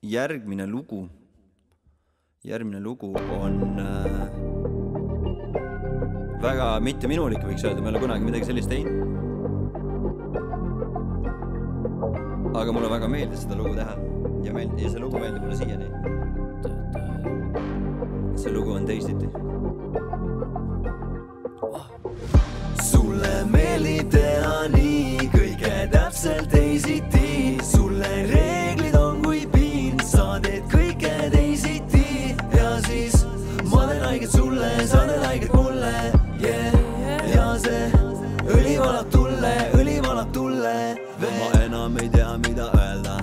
Järgmine lugu on väga mitteminulik, võiks öelda, ma ei ole kunagi midagi sellist teinud. Aga mulle väga meeldis seda lugu teha ja see lugu meeldib mulle siiani. See lugu on teisiti. Sulle meeldib teha nii kõige täpselt teisiti. Sulle reeglid on kui piin, sa teed kõike teisiti. Ja siis ma teen haiget sulle, sa teed haiget mulle, yeah. Ja see õli valab tulle. Ma enam ei tea, mida öelda.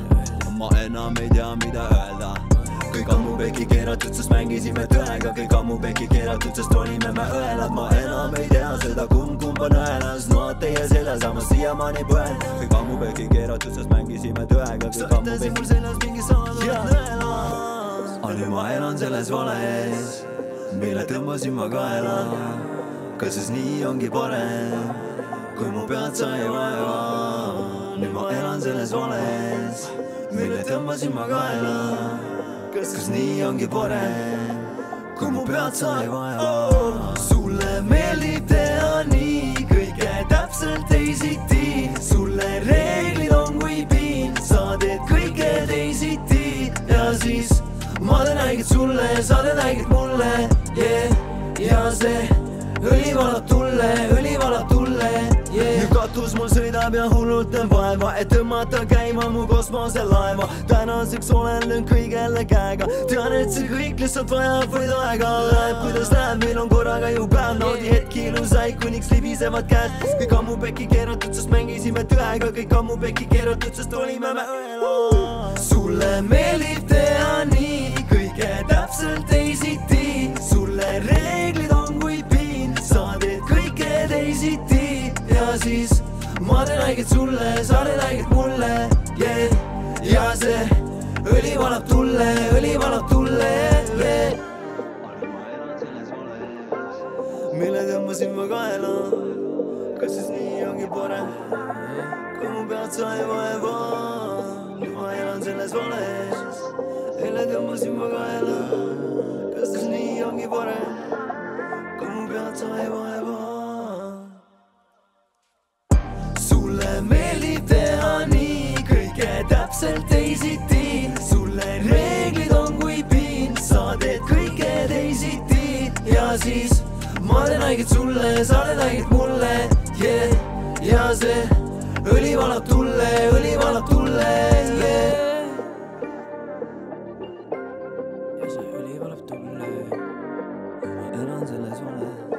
Kõik ammu peki keeratud, sest mängisime tõega. Kõik ammu peki keeratud, sest olime me õelad. Ma enam ei tea seda, kumb on õelas. No teie seljas, aga ma siiamaani põen. Kõik ammu peki keeratud, sest mängisime tõega. Kõik ammu peki mul seljas mingi saadud nõelas. Aga nüüd ma elan selles vales, mille tõmbasin ma kaela. Kas siis nii ongi parem, kui mu pead sai vaeva. Nüüd ma elan selles vales, mille tõmbasin ma kaela. Kas nii ongi parem, kui mu pead sai vaeva. Sulle meeldib teha nii kõige täpselt teisiti. Sulle reeglid on kui piin, sa teed kõike teisiti. Ja siis ma teen haiget sulle, sa teed haiget mulle, yeah. Ja see õli valab tulle, yeah. Nüüd katus mul sõidab ja hullult on vaeva, et tõmmata käima mu kosmoselaeva. Tänaseks olen löön kõigele käega. Tean, et see kõik lihtsalt vajab võid aega. Läheb kuidas läheb, meil on korraga ju päev. Naudi hetki ilusaid, kuniks libisevad käed. Kõik ammu peki keeratud, sest mängisime tõega. Kõik ammu peki keeratud, sest olime me õela. Sulle meeldib teha nii kõige täpselt teisiti. Sulle reeglid on kui piin, sa teed kõike teisiti. Ja siis ma teen haiget sulle, sa teed haiget mulle, yeah. Ja see õli valab tulle, yeah. Ma elan selles vales, mille tõmbasin ma kaela. Kas siis nii ongi parem, kui mu pead sai vaeva. Nüüd ma elan selles vales, mille tõmbasin ma kaela. Kas siis nii ongi parem, kui mu pead sai vaeva. Sulle meeldib teha nii kõige täpselt teisiti. Sulle reeglid on kui piin, sa teed kõike teisiti. Ja siis ma teen haiget sulle, sa teed haiget mulle, yeah. Ja see õli valab tulle, yeah. Ja see õli valab tulle, ma elan selles vales.